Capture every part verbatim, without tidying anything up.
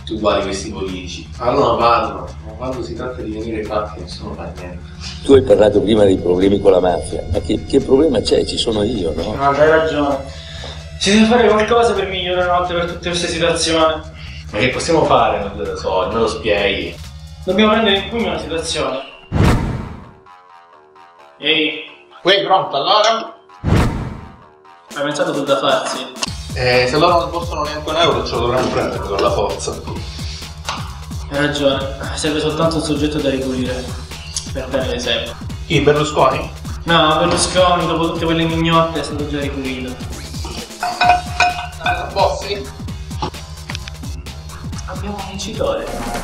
tutti uguali questi politici. Allora parlano, ma quando si tratta di venire fatti nessuno fa niente. Tu hai parlato prima dei problemi con la mafia, ma che, che problema c'è? Ci sono io, no? No, hai ragione. Si deve fare qualcosa per migliorare una volta per tutte queste situazioni. Ma che possiamo fare? Non lo so, me lo spieghi. Dobbiamo prendere in pugno la situazione. Ehi. Uè, pronto, allora? Hai pensato tu da farsi? Eh, se loro non possono neanche un euro ce lo dovremmo prendere con la forza. Hai ragione, serve soltanto un soggetto da ripulire. Per dare l'esempio. Chi, Berlusconi? No, Berlusconi, dopo tutte quelle mignotte, è stato già ripulito. Ah, Bossi? Abbiamo un vincitore.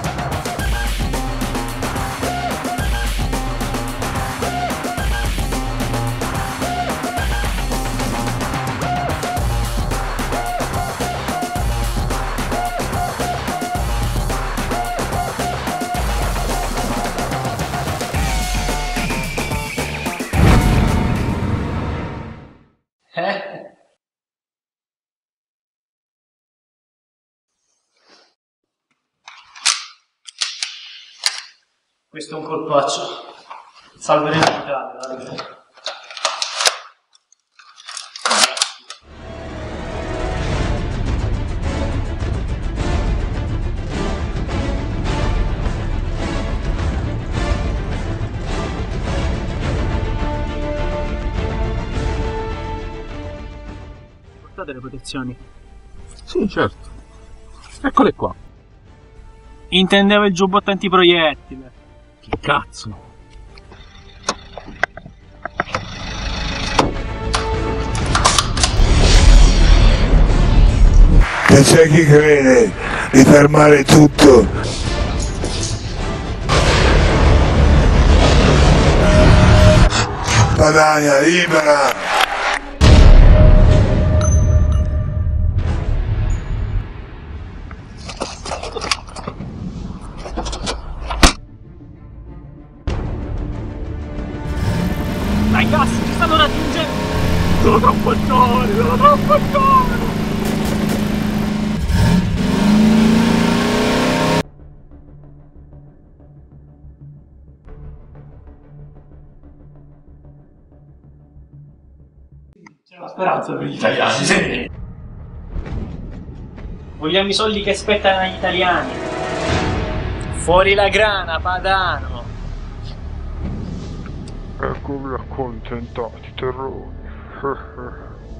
Eh? Questo è un colpaccio. Salveremo l'Italia, dai. Portate le protezioni? Sì, certo. Eccole qua. Intendevo il giubbotto antiproiettile. Che cazzo? E c'è chi crede di fermare tutto. Padania libera! Dai gas, ci stanno raggiungendo! Sono troppo giovane, sono troppo giovane! C'è una speranza per gli italiani, sì! Vogliamo i soldi che spettano agli italiani! Fuori la grana, Padano! Eccovi accontentati, terroni.